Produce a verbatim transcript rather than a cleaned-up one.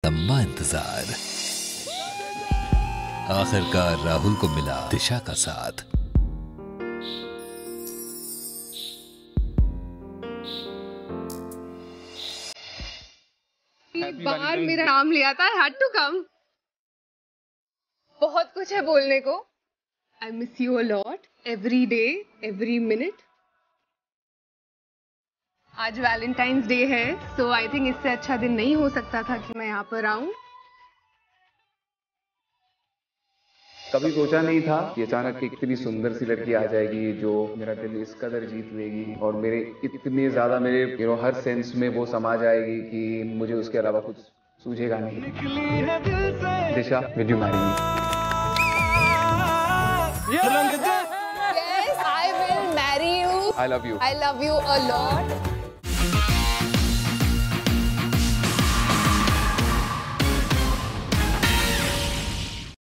लंबा इंतजार, आखिरकार राहुल को मिला दिशा का साथ। बार मेरा नाम लिया था, I had to come। बहुत कुछ है बोलने को। I miss you a lot, every day, every minute। आज वैलेंटाइंस डे है, so I think इससे अच्छा दिन नहीं हो सकता था कि मैं यहाँ पर आऊं। कभी सोचा नहीं था कि अचानक इतनी सुंदर सी लड़की आ जाएगी जो मेरा दिल इस कदर जीत लेगी और मेरे इतने ज्यादा मेरे यू नो हर सेंस में वो समा जाएगी कि मुझे उसके अलावा कुछ सूझेगा नहीं। Disha, will you marry me? Yes, I will marry you। I love you। I love you a lot।